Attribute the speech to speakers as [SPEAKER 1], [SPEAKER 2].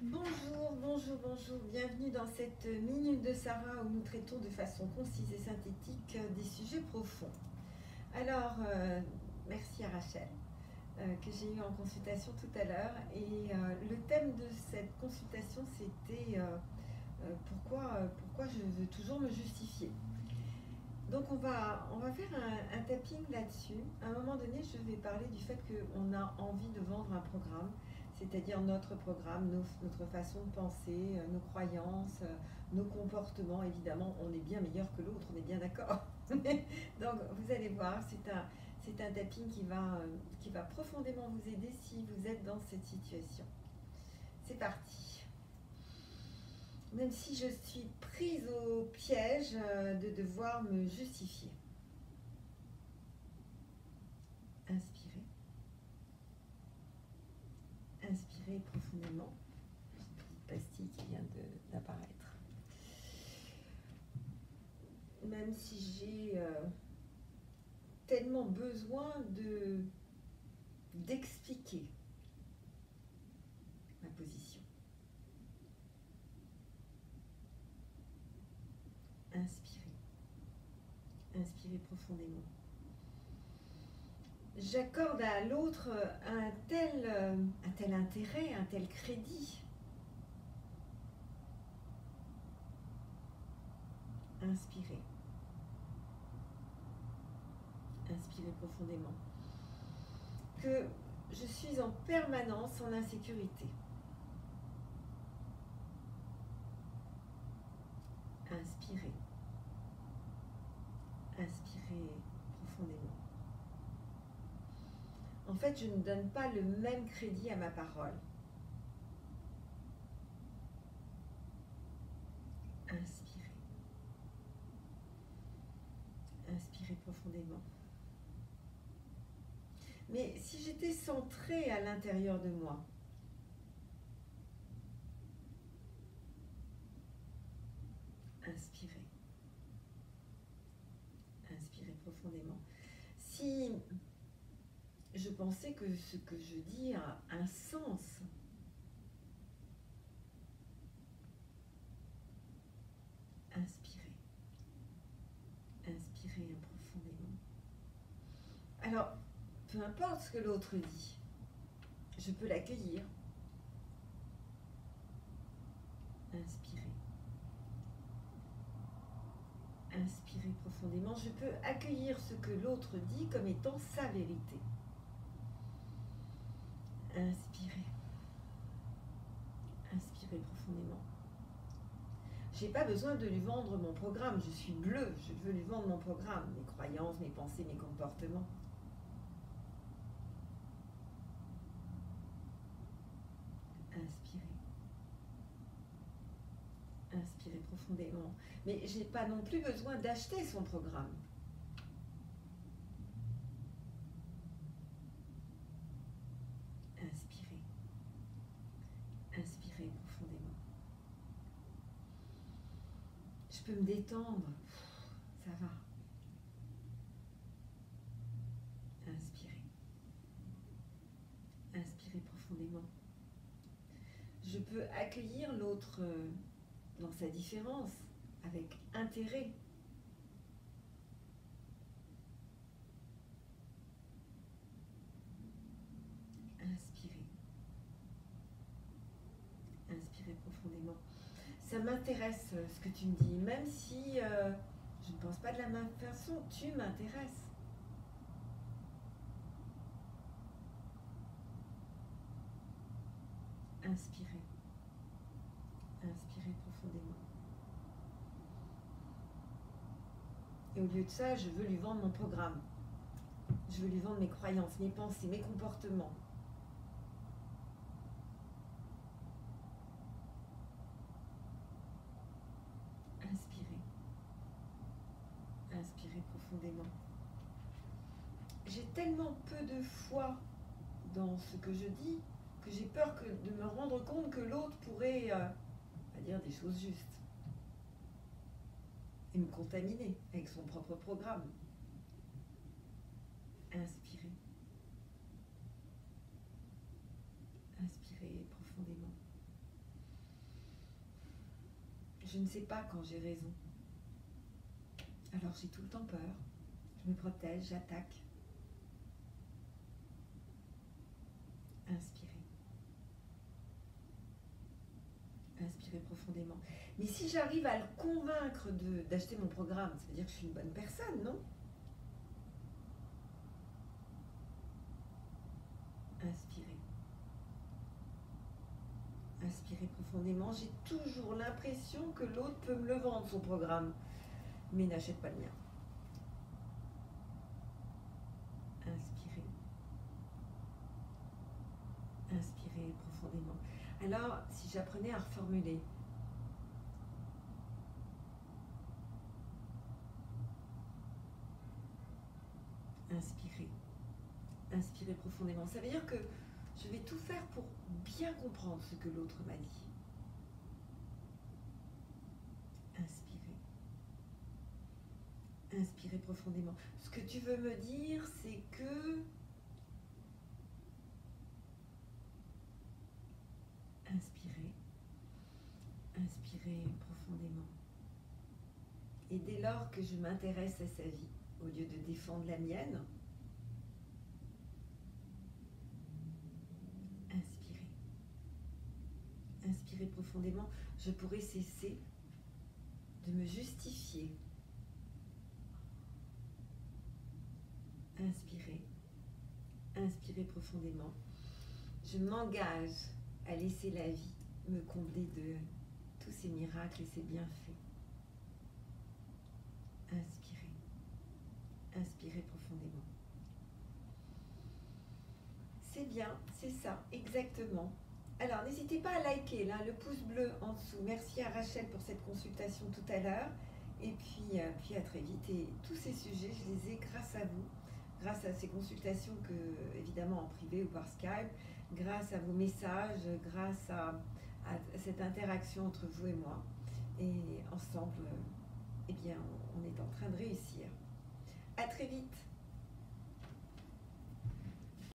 [SPEAKER 1] Bonjour, bonjour, bonjour, bienvenue dans cette Minute de Sarah où nous traitons de façon concise et synthétique des sujets profonds. Alors, merci à Rachel que j'ai eu en consultation tout à l'heure et le thème de cette consultation c'était pourquoi je veux toujours me justifier. Donc on va faire un tapping là-dessus. À un moment donné, je vais parler du fait qu'on a envie de vendre un programme, c'est-à-dire notre programme, notre façon de penser, nos croyances, nos comportements. Évidemment, on est bien meilleur que l'autre, on est bien d'accord. Donc vous allez voir, c'est un tapping qui va profondément vous aider si vous êtes dans cette situation. C'est parti. Même si je suis prise au piège de devoir me justifier. Inspirez. Inspirez profondément. Une petite pastille qui vient d'apparaître. Même si j'ai tellement besoin d'expliquer ma position. Inspirez. Inspirez profondément. J'accorde à l'autre un tel intérêt, un tel crédit. Inspirez. Inspirez profondément. Que je suis en permanence en insécurité. Inspirez. Inspirez profondément. En fait, je ne donne pas le même crédit à ma parole. Inspirez. Inspirez profondément. Mais si j'étais centrée à l'intérieur de moi, inspirez. Inspirez profondément. Si je pensais que ce que je dis a un sens, inspirez. Inspirez profondément. Alors, peu importe ce que l'autre dit, je peux l'accueillir. Inspirez. Inspirez profondément. Je peux accueillir ce que l'autre dit comme étant sa vérité. Inspirez. Inspirez profondément. Je n'ai pas besoin de lui vendre mon programme. Je suis bleue. Je veux lui vendre mon programme, mes croyances, mes pensées, mes comportements. Inspirez. Inspirez profondément. Mais je n'ai pas non plus besoin d'acheter son programme. Inspirez. Inspirez profondément. Je peux me détendre. Ça va. Inspirez. Inspirez profondément. Je peux accueillir l'autre dans sa différence, avec intérêt. Inspirez. Inspirez profondément. Ça m'intéresse ce que tu me dis, même si je ne pense pas de la même façon, tu m'intéresses. Inspirez. Inspirez profondément. Et au lieu de ça, je veux lui vendre mon programme. Je veux lui vendre mes croyances, mes pensées, mes comportements. Inspirez. Inspirez profondément. J'ai tellement peu de foi dans ce que je dis que j'ai peur de me rendre compte que l'autre pourrait dire des choses justes et me contaminer avec son propre programme. Inspirez. Inspirez profondément. je ne sais pas quand j'ai raison. Alors j'ai tout le temps peur. Je me protège, j'attaque. Inspirez. Inspirez profondément. Mais si j'arrive à le convaincre d'acheter mon programme, ça veut dire que je suis une bonne personne, non? Inspirez. Inspirez profondément. J'ai toujours l'impression que l'autre peut me le vendre, son programme, mais n'achète pas le mien. Inspirez. Inspirez profondément. Alors, si j'apprenais à reformuler, inspirez. Inspirez profondément. Ça veut dire que je vais tout faire pour bien comprendre ce que l'autre m'a dit. Inspirez. Inspirez profondément. Ce que tu veux me dire, c'est que... Inspirez. Inspirez profondément. Et dès lors que je m'intéresse à sa vie, au lieu de défendre la mienne, inspirez. Inspirez profondément. Je pourrai cesser de me justifier. Inspirez. Inspirez profondément. Je m'engage à laisser la vie me combler de tous ces miracles et ces bienfaits. Inspirez. Inspirez profondément. C'est bien, c'est ça, exactement. Alors, n'hésitez pas à liker là, le pouce bleu en dessous. Merci à Rachel pour cette consultation tout à l'heure. Et puis à très vite. Et tous ces sujets, je les ai grâce à vous, grâce à ces consultations que, évidemment, en privé ou par Skype, grâce à vos messages, grâce à cette interaction entre vous et moi. Et ensemble, eh bien, on est en train de réussir. À très vite.